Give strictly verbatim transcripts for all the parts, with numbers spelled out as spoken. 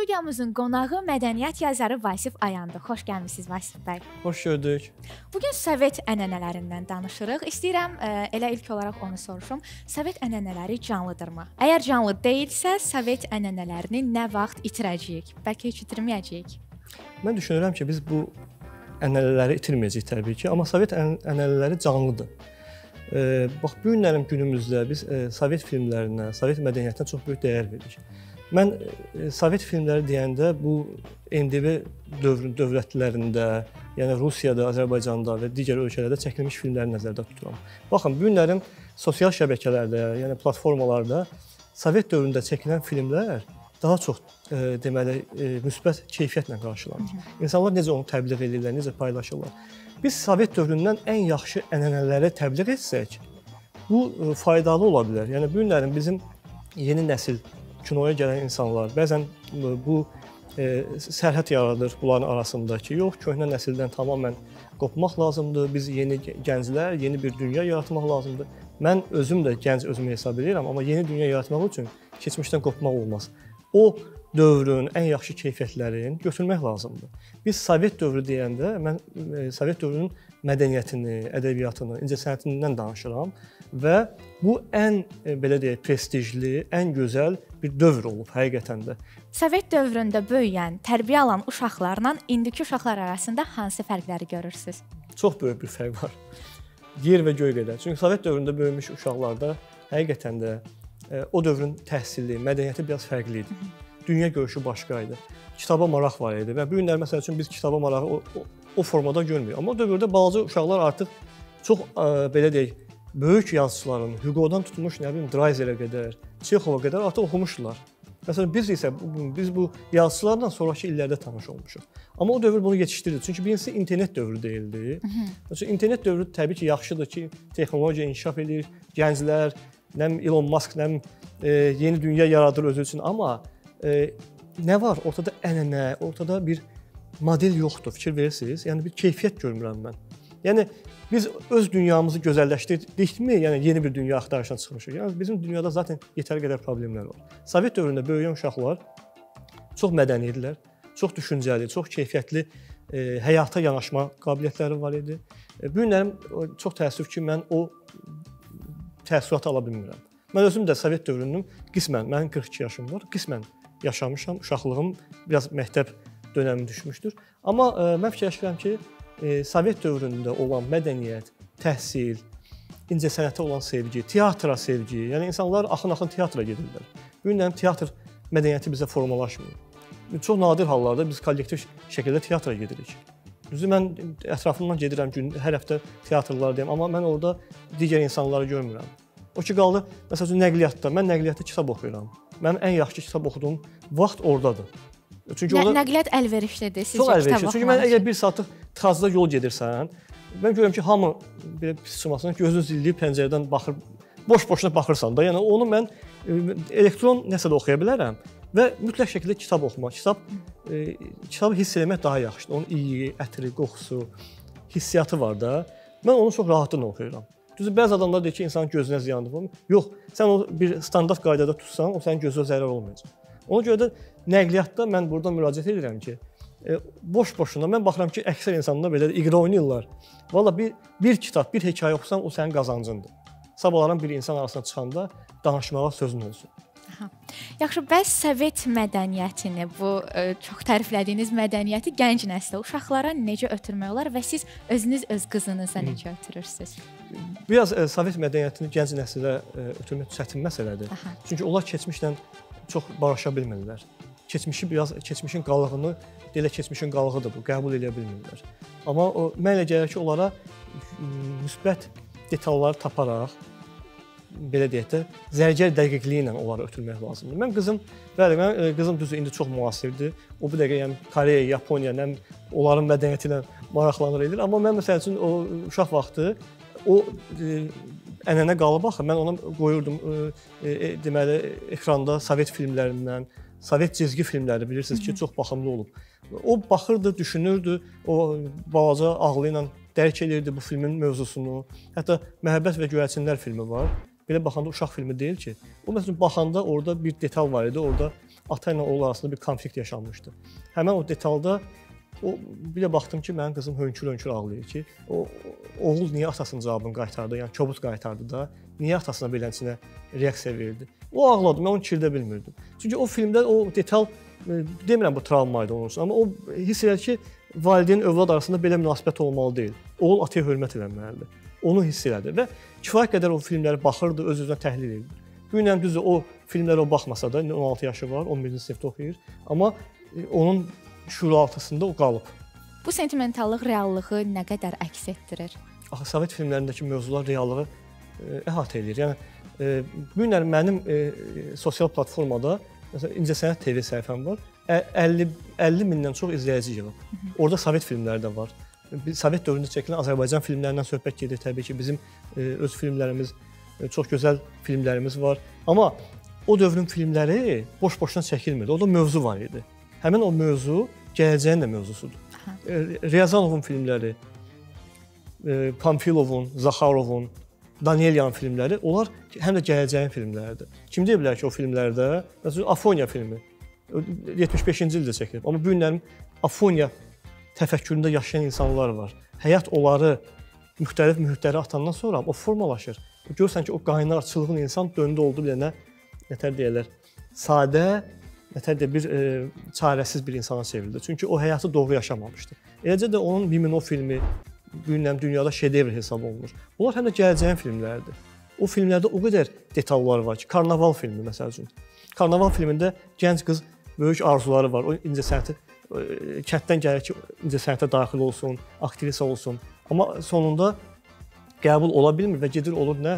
Studiyamızın qonağı mədəniyyət yazarı Vasif Ayandır. Xoş gəlmisiniz Vasif bəy. Xoş gördük. Bugün Sovet ənənələrindən danışırıq. İstəyirəm ə, elə ilk olaraq onu soruşum. Sovet ənənələri canlıdırmı? Əgər canlı deyilsə, Sovet ənənələrini nə vaxt itirəcəyik? Bəlkə heç itirməyəcəyik. Mən düşünürəm ki, biz bu ənənələri itirməyəcəyik təbii ki, amma Sovet ənənələri canlıdır. E, bax, bu günlərin günümüzdə biz e, Sovet filmlərinə, Sovet mədəniyyətinə çox böyük dəyər veririk. Mən e, Sovet filmləri deyəndə bu M D B dövr dövlətlərində, yəni Rusiyada, Azərbaycanda və digər ölkələrdə çəkilmiş filmləri nəzərdə tuturam. Baxın, bu günlərin sosial şəbəkələrdə, yəni platformalarda Sovet dövründə çəkilən filmlər daha çox e, deməli e, müsbət keyfiyyətlə qarşılanır. İnsanlar necə onu təbliğ edirlər, necə paylaşırlar. Biz Sovet dövründən ən yaxşı ənənələri təbliğ etsək, bu e, faydalı ola bilər. Yəni bu günlərin bizim yeni nəsil kinoya gələn insanlar bəzən bu e, sərhəd yaradır bunların arasında ki, yox, köhnə nəsildən tamamilə qopmaq lazımdır. Biz yeni gənclər, yeni bir dünya yaratmaq lazımdır. Mən özüm də gənc özümü hesab edirəm, amma yeni dünya yaratmaq üçün keçmişdən qopmaq olmaz. O dövrün ən yaxşı keyfiyyətlərini götürmək lazımdır. Biz Sovet dövrü deyəndə mən e, Sovet dövrünün mədəniyyətini, ədəbiyyatını, incəsənətindən danışıram və bu ən e, belə deyək, prestijli, ən gözəl bir dövr olub həqiqətən də. Sovet dövründə böyüyən, tərbiyə alan uşaqlarla indiki uşaqlar arasında hansı fərqləri görürsüz? Çox böyük bir fərq var. Yer və göy qədər. Çünki Sovet dövründə böyümüş uşaqlarda həqiqətən də e, o dövrün təhsili, mədəniyyəti biraz fərqli idi. Dünya görüşü başqa idi. Kitaba maraq var idi və bu günlər məsəl üçün biz kitaba marağı o, o, o formada görmürük. Amma o dövrdə balaca uşaqlar artıq çox ə, belə deyək, böyük yazıçıların, Hugo'dan tutmuş, nə bilim, Dreizerə qədər, Çexova qədər artıq oxumuşdular. Məsələn, biz isə biz bu yazıçılarla sonrakı illərdə tanış olmuşuq. Amma o dövr bunu yetişdirdi. Çünki birincisi internet dövrü deyildi. Çünki internet dövrü təbii ki, yaxşıdır ki, texnologiya inkişaf edir, gənclər, nə Elon Musk, nə e, yeni dünya yaradır özü üçün. Amma e, nə var? Ortada ənənə, ortada bir model yoxdur, fikir verirsiniz. Yəni bir keyfiyyət görmürəm mən. Yəni biz öz dünyamızı gözəlləşdirdikmi, yəni yeni bir dünya axtarışına çıxmışıq. Yəni bizim dünyada zaten yetəri qədər problemlər var. Sovet dövründə böyüyən uşaqlar çox mədəni idilər, çox düşüncəli, çox keyfiyyətli e, həyata yanaşma qabiliyyətləri var idi. E, bu günlərim çox təəssüf ki, mən o təəssüratı ala bilmirəm. Mən özüm də Sovet dövrünün qismən, mənim qırx iki yaşım var, qismən yaşamışam. Uşaqlığım biraz məktəb dönəmi düşmüşdür. Amma e, mən fikirləşirəm ki, e, Sovet dövründə olan mədəniyyət, təhsil, incəsənətə olan sevgi, teatra sevgi, yəni insanlar axın-axın teatra gedirlər. Bu günlərim teatr mədəniyyəti bizə formalaşmır. Çox nadir hallarda biz kollektiv şəkildə teatra gedirik. Düzü mən ətrafımdan gedirəm, gün, hər həftə teatrlar deyəm, amma mən orada digər insanları görmürəm. O ki qaldı, məsəl üçün nəqliyyatda, mən nəqliyyatda kitab oxuyuram. Mənim ən yaxşı kitab oxuduğum vaxt oradadır. Çünki Nə, orada nəqliyyat əlverişlidir sizcə çox əlverişli. kitab Çünki mən əgər bir saatlıq tıxacda yol gedirsən, mən görürəm ki, hamı belə pis çıxmasın, gözünü zilləyib pəncərədən baxır, boş-boşuna baxırsan da. Yəni onu mən elektron nəsə də oxuya bilərəm və mütləq şəkildə kitab oxumaq, kitab e, kitabı hiss etmək daha yaxşıdır. Onun iyi, ətri, qoxusu, hissiyatı var da. Mən onu çox rahatlıqla oxuyuram. Düzdür, bəzi adamlar deyir ki, insanın gözünə ziyandır. Yox, sən o bir standart qaydada tutsan, o sənin gözünə zərər olmayacaq. Ona görə də nəqliyyatda mən burada müraciət edirəm ki, e, boş-boşuna mən baxıram ki, əksər insanlar belə iqra oynayırlar. Valla bir, bir kitab, bir hekayə oxusan, o sənin qazancındır. Sabahların bir insan arasına çıxanda danışmağa sözün olsun. Aha. Yaxşı, bəs Sovet mədəniyyətini, bu ə, çox təriflədiyiniz mədəniyyəti gənc nəslə, uşaqlara necə ötürmək olar və siz özünüz öz qızınıza necə ötürürsünüz? Biraz ə, Sovet mədəniyyətini gənc nəslə ə, ötürmək çətin məsələdir. Aha. Çünki onlar keçmişlə çox barışa bilmirlər. Keçmişi biraz, keçmişin qalığını, deyilə keçmişin qalığıdır bu, qəbul edə bilmirlər. Amma o, mən elə gəlir ki, onlara müsbət detalları taparaq, belə deyək də, zərgər dəqiqliyi ilə onları ötürmək lazımdır. Mən qızım, bəli, mən qızım düzü indi çox müasirdir. O bu dəqiqə yəni Koreya, Yaponiya, nə onların mədəniyyəti ilə maraqlanır edir. Amma mən məsəl üçün o uşaq vaxtı o e, ənənə qalıb axı, mən ona qoyurdum e, e, deməli ekranda Sovet filmlərindən, Sovet cizgi filmləri bilirsiniz ki, çox baxımlı olub. O baxırdı, düşünürdü, o balaca ağlı ilə dərk edirdi bu filmin mövzusunu. Hətta Məhəbbət və Göyərçinlər filmi var. Belə baxanda uşaq filmi deyil ki. O məsələn baxanda orada bir detal var idi. Orada ata ilə oğul arasında bir konflikt yaşanmışdı. Həmin o detalda o bir də baxdım ki, mənim qızım hönkür-hönkür ağlayır ki, o oğul niyə atasının cavabını qaytardı, yəni kobud qaytardı da, niyə atasına beləsinə reaksiya verdi. O ağladı, mən onu kirdə bilmirdim. Çünki o filmdə o detal, demirəm bu travmaydı onun üçün, amma o hiss edir ki, valideyn övlad arasında belə münasibət olmalı deyil. Oğul ataya hörmət eləməlidir. Onu hiss elədi və kifayət qədər o filmləri baxırdı, öz-özünə təhlil edirdi. Bu günlə düzdür, o filmlərə o baxmasa da, on altı yaşı var, on birinci sinifdə oxuyur, amma onun şüuraltısında o qalıb. Bu sentimentallıq reallığı nə qədər əks etdirir? Axı Sovet filmlərindəki mövzular reallığı e, əhatə edir. Yəni e, bu günlər mənim e, sosial platformada məsələn İncəsənət T V səhifəm var. əlli mindən çox izləyici yığıb. Orada Sovet filmləri də var. Sovet dövründə çəkilən Azərbaycan filmlərindən söhbət gedir təbii ki, bizim e, öz filmlərimiz, e, çox gözəl filmlərimiz var. Amma o dövrün filmləri boş-boşuna çəkilmirdi. Orada mövzu var idi. Həmin o mövzu gələcəyin də mövzusudur. E, Riyazanovun filmləri, e, Pamfilovun, Zaxarovun, Danielyan filmləri, onlar həm də gələcəyin filmləridir. Kim deyə bilər ki, o filmlərdə, məsələn, Afoniya filmi yetmiş beşinci ildə çəkilib. Amma bu günlərin Afoniya təfəkküründə yaşayan insanlar var. Həyat onları müxtəlif mühitlərə atandan sonra o formalaşır. Görürsən ki, o qaynar, çılğın insan döndü oldu bir dənə, nətər deyirlər, sadə, nətər deyə bir e, çarəsiz bir insana çevrildi. Çünki o həyatı doğru yaşamamışdı. Eləcə də onun Mimino filmi bu günlərin dünyada şedevr hesab olunur. Bunlar həm də gələcəyin filmləridir. O filmlərdə o qədər detallar var ki, Karnaval filmi məsəl üçün. Karnaval filmində gənc qız böyük arzuları var. O incəsənəti kənddən gəlir ki, incəsənətə daxil olsun, aktrisa olsun. Amma sonunda qəbul ola bilmir və gedir olur nə?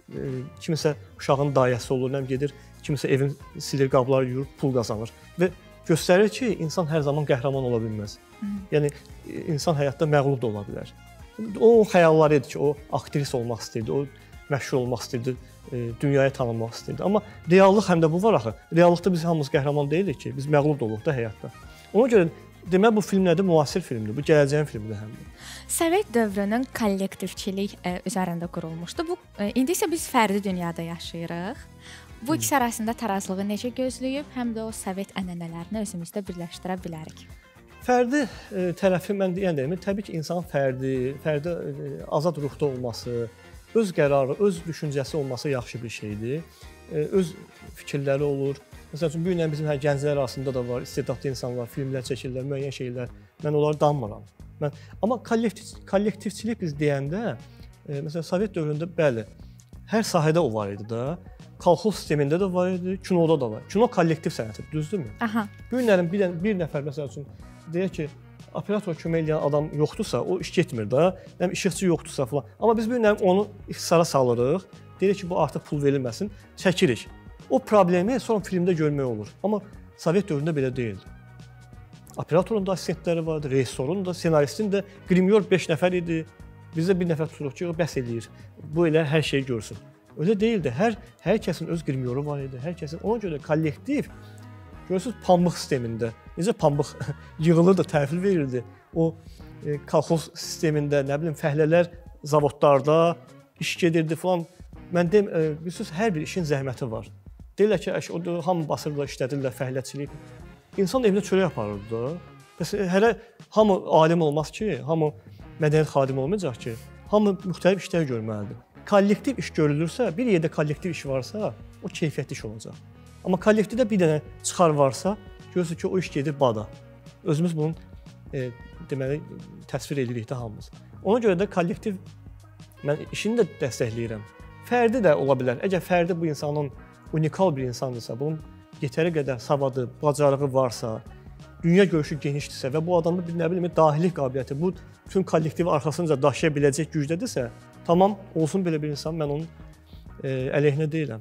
Kimisə uşağın dayəsi olur, nə gedir, kimisə evin silir, qabları yuyur, pul qazanır. Və göstərir ki, insan hər zaman qəhrəman ola bilməz. Yəni insan həyatda məğlub da ola bilər. Onun xəyalları idi ki, o aktrisa olmaq istəyirdi, o məşhur olmaq istəyirdi, dünyaya tanınmaq istəyirdi. Amma reallıq həm də bu var axı. Reallıqda biz hamımız qəhrəman deyilik ki, biz məğlub da oluq da həyatda. Ona görə demək bu filmlərdə müasir filmdir, bu gələcəyin filmidir həm də. Sovet dövrünün kollektivçilik e, üzərində qurulmuşdu. Bu e, indi isə biz fərdi dünyada yaşayırıq. Bu ikisi arasında tarazlığı necə gözləyib, həm də o Sovet ənənələrini özümüzdə birləşdirə bilərik. Fərdi e, tərəfi mən deyəndə, təbii ki, insan fərdi, fərdi e, azad ruhda olması, öz qərarı, öz düşüncəsi olması yaxşı bir şeydir. E, öz fikirləri olur. Məsələn üçün, bu günlər bizim hə, gənclər arasında da var, istedadlı insanlar, filmlər çəkirlər, müəyyən şeylər. Mən onları danmıram. Mən, amma kollektiv, kollektivçilik biz deyəndə, e, məsələn, Sovet dövründə bəli, hər sahədə o var idi da. Kolxoz sistemində də var idi, kinoda da var. Kino kollektiv sənətidir, düzdürmü? Aha. Bu günlərin bir, bir nəfər, məsəl üçün, deyək ki, operator kömək eləyən adam yoxdursa, o iş getmir da, yəni işıqçı yoxdursa falan. Amma biz bu günlərin onu ixtisara salırıq, deyirik ki, bu artıq pul verilməsin, çəkirik. O problemi sonra filmdə görmək olur. Amma Sovet dövründə belə deyildi. Operatorun da assistentləri vardı, rejissorun da, senaristin də, grimyor beş nəfər idi. Bizdə bir nəfər tuturuq ki, o bəs eləyir. Bu elə hər şeyi görsün. Öyle değildi. Hər hər kəsin öz grimyoru var idi. Hər kəsin ona görə kollektiv görürsüz pambıq sistemində. Necə pambıq yığılırdı, təhvil verirdi. O e, kolxoz sistemində, nə bilim, fəhlələr zavodlarda iş gedirdi falan. Mən deyim, e, bilirsiniz, hər bir işin zəhməti var. Deyirlər ki, o hamı basırlar, işlədirlər, fəhləçilik. İnsan evinə çörək aparırdı da. Bəs hələ hamı alim olmaz ki, hamı mədəniyyət xadimi olmayacaq ki, hamı müxtəlif işlər görməlidir. Kollektiv iş görülürsə, bir yerdə kollektiv iş varsa, o keyfiyyətli iş olacaq. Amma kollektivdə bir dənə çıxar varsa, görürsünüz ki, o iş gedir bada. Özümüz bunun e, deməli təsvir edirik də hamımız. Ona görə də kollektiv mən işini də dəstəkləyirəm. Fərdi də ola bilər. Əgər fərdi bu insanın unikal bir insandırsa, bunun yetəri qədər savadı, bacarığı varsa, dünya görüşü genişdirsə və bu adamda bir nə bilim dahilik qabiliyyəti, bu bütün kollektivi arxasınca daşıya biləcək gücdədirsə, tamam, olsun belə bir insan, mən onun e, əleyhinə deyiləm.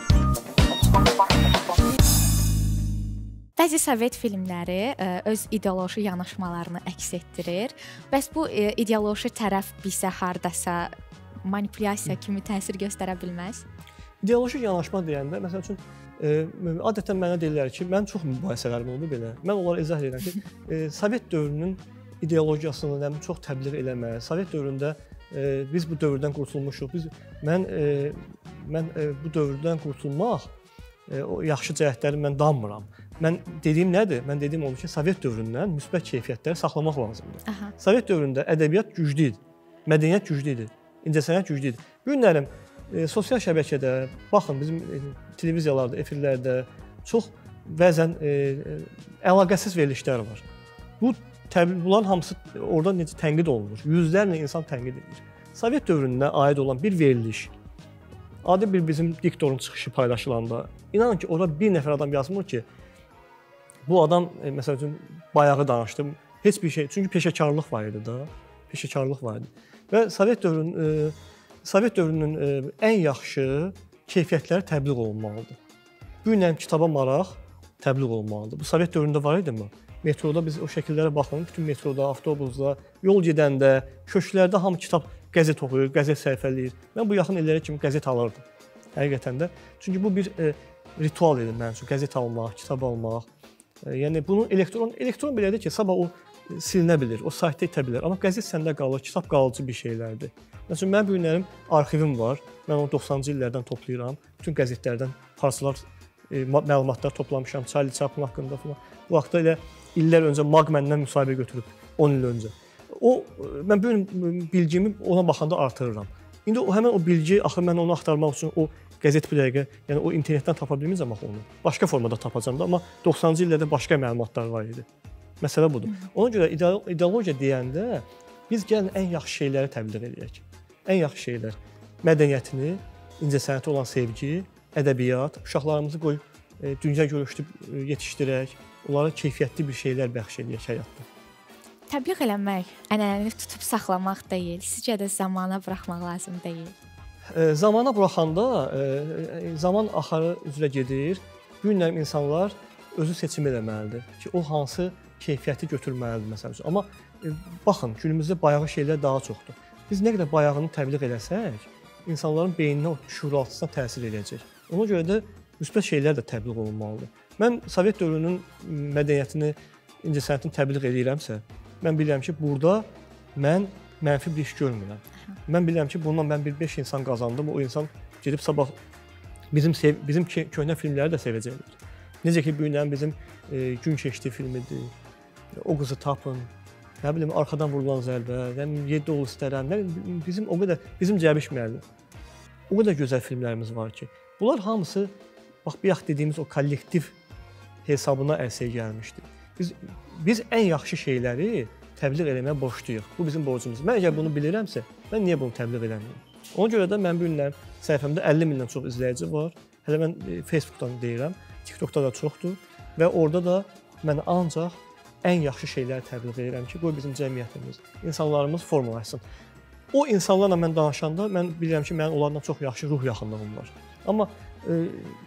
Bəzi Sovet filmləri e, öz ideoloji yanaşmalarını əks etdirir. Bəs bu e, ideoloji tərəf bizə hardasa manipulyasiya kimi təsir göstərə bilməz? İdeoloji yanaşma deyəndə, məsəl üçün, e, adətən mənə deyirlər ki, mən çox mübahisələrim oldu belə. Mən onlara izah edirəm ki, e, Sovet dövrünün ideologiyasını nə, çox təbliğ eləmək, Sovet dövründə e, biz bu dövrdən qurtulmuşuq. Biz, mən e, mən e, bu dövrdən qurtulmaq, e, o yaxşı cəhətləri mən danmıram. mən dediyim nədir? Mən dediyim olur ki, Sovet dövründən müsbət keyfiyyətləri saxlamaq lazımdır. Aha. Sovet dövründə ədəbiyyat güclü idi, mədəniyyət güclü idi, incəsənət güclü idi. Bu günlərim e, sosial şəbəkədə, baxın bizim e, televiziyalarda, efirlərdə çox bəzən e, e, əlaqəsiz verilişlər var. Bu bunların hamısı orada necə tənqid olunur? Yüzlərlə insan tənqid edir. Sovet dövrünə aid olan bir veriliş, adi bir bizim diktorun çıxışı paylaşılanda, inanın ki, orada bir nəfər adam yazmır ki, bu adam, e, məsəl üçün, bayağı danışdı, heç bir şey, çünki peşəkarlıq var idi da, peşəkarlıq var idi. Və Sovet dövrünün, e, Sovet dövrünün e, ən yaxşı keyfiyyətləri təbliğ olunmalıdır. Bu günlərim kitaba maraq təbliğ olunmalıdır. Bu Sovet dövründə var idimi? Metroda biz o şəkillərə baxın, bütün metroda, avtobusda, yol gedəndə, köşklərdə hamı kitab, qəzet oxuyur, qəzet səhifələyir. Mən bu yaxın illərə kimi qəzet alırdım, həqiqətən də. Çünki bu bir e, ritual idi mənim üçün, qəzet almaq, kitab almaq. E, yəni bunu elektron, elektron belədir ki, sabah o e, silinə bilir, o saytda itə bilər. Amma qəzet səndə qalır, kitab qalıcı bir şeylərdir. Məsələn, mənim bu günlərim arxivim var, mən onu doxsanıncı illərdən toplayıram, bütün qəzetlərdən parçalar, e, məlumatlar toplamışam, Charlie Chaplin haqqında falan. Bu vaxtda elə illər öncə Mag məndən müsahibə götürüb, on il öncə. O, mən bu gün bilgimi ona baxanda artırıram. İndi o, həmən o bilgi, axı mən onu axtarmaq üçün o qəzet bir dəqiqə, yəni o internetdən tapa bilməyəcəm axı onu. Başqa formada tapacam da, amma doxsanıncı illərdə başqa məlumatlar var idi. Məsələ budur. Ona görə ideologiya deyəndə biz gəlin ən yaxşı şeyləri təbliğ edək. Ən yaxşı şeylər. Mədəniyyətini, incəsənətə olan sevgi, ədəbiyyat, uşaqlarımızı qoy e, dünya görüşlü yetişdirək. Onlara keyfiyyətli bir şeylər bəxş edək həyatda. Təbliğ eləmək, ənənəni tutub saxlamaq deyil, sizcə də zamana buraxmaq lazım deyil. E, zamana buraxanda e, zaman axarı üzrə gedir. Bu günlərim insanlar özü seçim eləməlidir ki, o hansı keyfiyyəti götürməlidir məsəl üçün. Amma e, baxın, günümüzdə bayağı şeylər daha çoxdur. Biz nə qədər bayağını təbliğ eləsək, insanların beyninə, o şuuraltısına təsir edəcək. Ona görə də müsbət şeylər də təbliğ olunmalıdır. Mən Sovet dövrünün mədəniyyətini, incəsənətini təbliğ edirəmsə, mən bilirəm ki, burada mən mənfi bir iş görmürəm. Mən bilirəm ki, bundan mən bir beş insan qazandım, o insan gedib sabah bizim sev bizim köhnə filmləri də sevəcəkdir. Necə ki, bu günlərin bizim e, Gün keçdi filmidir, O qızı tapın, nə bilim, arxadan vurulan zərbə, yəni yeddi oğul istərəm, nə bilim, bizim o qədər, bizim Cəbiş müəllim, o qədər gözəl filmlərimiz var ki, bunlar hamısı, bax, bayaq dediyimiz o kollektiv hesabına ərsəyə gəlmişdir. Biz, biz ən yaxşı şeyləri təbliğ eləməyə borcluyuq. Bu bizim borcumuz. Mən əgər bunu bilirəmsə, mən niyə bunu təbliğ eləməyim? Ona görə də mən bu günlər səhifəmdə əlli mindən çox izləyici var. Hələ mən e, Facebookdan deyirəm, TikTokda da çoxdur və orada da mən ancaq ən yaxşı şeyləri təbliğ edirəm ki, qoy bizim cəmiyyətimiz, insanlarımız formalaşsın. O insanlarla mən danışanda mən bilirəm ki, mənim onlardan çox yaxşı ruh yaxınlığım var. Amma e,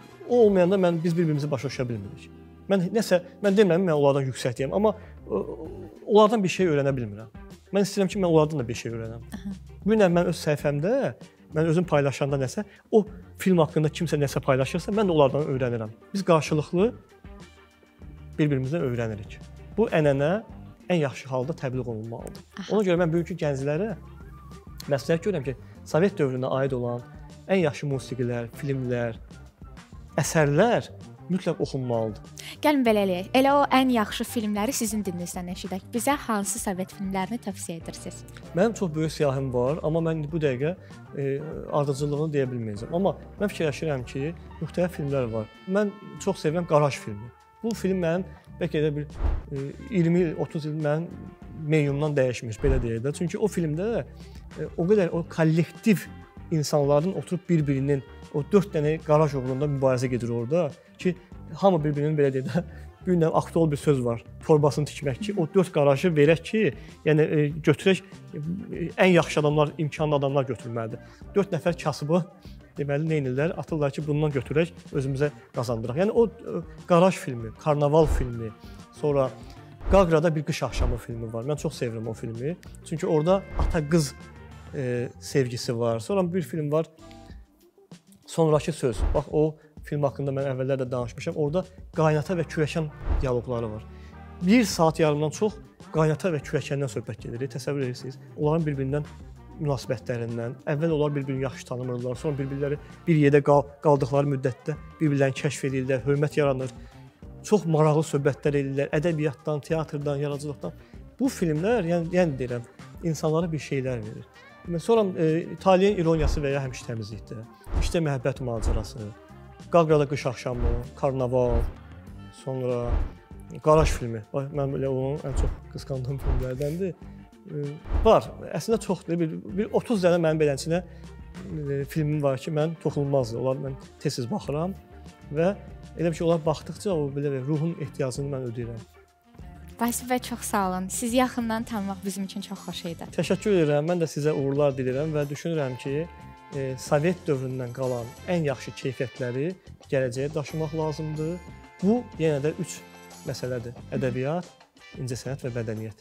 o olmayanda mən biz bir-birimizi başa düşə bilmirik. Mən nəsə, mən demirəm, mən onlardan yüksəkdiyəm, amma ə, onlardan bir şey öyrənə bilmirəm. Mən istəyirəm ki, mən onlardan da bir şey öyrənəm. Bu gün mən öz səhifəmdə, mən özüm paylaşanda nəsə, o film haqqında kimsə nəsə paylaşırsa, mən də onlardan öyrənirəm. Biz qarşılıqlı bir-birimizdən öyrənirik. Bu ənənə ən yaxşı halda təbliğ olunmalıdır. Aha. Ona görə mən bugünkü gənclərə məsləhət görürəm ki, Sovet dövrünə aid olan ən yaxşı musiqilər, filmlər, əsərlər mütləq oxunmalıdır. Gəlin belə eləyək. Elə o ən yaxşı filmləri sizin dilinizdən eşidək. Bizə hansı Sovet filmlərini tövsiyə edirsiniz? Mənim çox böyük siyahım var, amma mən bu dəqiqə e, ardıcıllığını deyə bilməyəcəm. Amma mən fikirləşirəm ki, müxtəlif filmlər var. Mən çox sevirəm Qaraj filmi. Bu film mənim bəlkə də bir e, iyirmi il, otuz il mənim menyumdan dəyişmiş, belə deyək də. Çünki o filmdə e, o qədər o kollektiv insanların oturub bir-birinin o dörd dənə qaraj uğrunda mübarizə gedir orada ki, hamı bir-birinin belə deyək də, bu gündən aktual bir söz var, torbasını tikmək ki, o dörd qarajı verək ki, yəni e, götürək, e, ən yaxşı adamlar, imkanlı adamlar götürməlidir. Dörd nəfər kasıbı, deməli, neynirlər, atırlar ki, bundan götürək, özümüzə qazandıraq. Yəni o e, qaraj filmi, karnaval filmi, sonra Qaqrada bir qış axşamı filmi var. Mən çox sevirəm o filmi. Çünki orada ata-qız e, sevgisi var. Sonra bir film var, Sonrakı söz. Bax, o film haqqında mən əvvəllər də danışmışam. Orada qaynata və kürəkən dialoqları var. Bir saat yarımdan çox qaynata və kürəkəndən söhbət gedir. Təsəvvür edirsiniz. Onların bir-birindən münasibətlərindən, əvvəl onlar bir-birini yaxşı tanımırlar, sonra bir-birləri bir yerdə qal qaldıqları müddətdə bir-birlərini kəşf edirlər, hörmət yaranır. çox maraqlı söhbətlər edirlər, ədəbiyyatdan, teatrdan, yaradıcılıqdan. Bu filmlər, yəni, yəni deyirəm, insanlara bir şeylər verir. Sonra e, İtalyan ironiyası və ya həmiştəmizlikdə, İşdə məhəbbət macərası, Qaqrada qış axşamı, Karnaval, sonra Qaraj filmi. Mən belə onun ən çox qısqandığım filmlərdəndir. E, var, əslində çoxdur. Bir, bir otuz dənə mənim beləsinə e, filmim var ki, mən toxunulmazdır. Onlar mən tez-tez baxıram və elə bir şey, onlar baxdıqca o belə ruhun ehtiyacını mən ödəyirəm. Vasif bəy, çox sağ olun. Sizi yaxından tanımaq bizim üçün çox xoş idi. Təşəkkür edirəm. Mən də sizə uğurlar dilirəm və düşünürəm ki, e, Sovet dövründən qalan ən yaxşı keyfiyyətləri gələcəyə daşımaq lazımdır. Bu, yenə də üç məsələdir. Ədəbiyyat, incəsənət və mədəniyyət.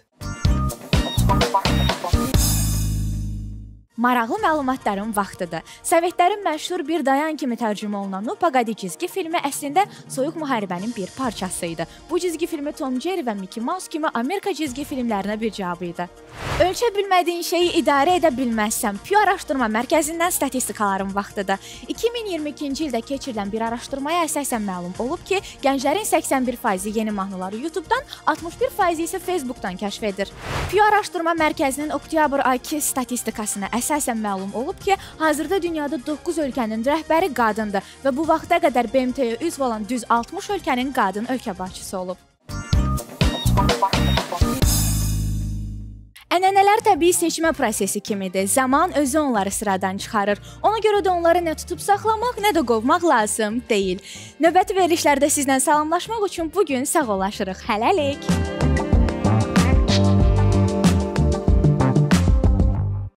Maraqlı məlumatların vaxtıdır. Sovetlərin məşhur Bir Dayan kimi tərcümə olunan No Paqadi cizgi filmi əslində Soyuq müharibənin bir parçası idi. Bu cizgi filmi Tom Jerry və Mickey Mouse kimi Amerika cizgi filmlərinə bir cavabı idi. Ölçə bilmədiyin şeyi idarə edə bilməzsən. Pew Araşdırma Mərkəzindən statistikaların vaxtıdır. iki min iyirmi ikinci ildə keçirilən bir araşdırmaya əsasən məlum olub ki, gənclərin səksən bir faizi yeni mahnıları YouTube-dan, altmış bir faizi isə Facebook-dan kəşf edir. Pew Araşdırma Mərkəzinin oktyabr ayı statistikasına əsasən məlum olub ki, hazırda dünyada doqquz ölkənin rəhbəri qadındır və bu vaxta qədər B M T-yə üzv olan düz altmış ölkənin qadın ölkə başçısı olub. Ənənələr təbii seçmə prosesi kimidir. Zaman özü onları sıradan çıxarır. Ona görə də onları nə tutub saxlamaq, nə də qovmaq lazım deyil. Növbəti verilişlərdə sizlə salamlaşmaq üçün bugün sağollaşırıq. Hələlik!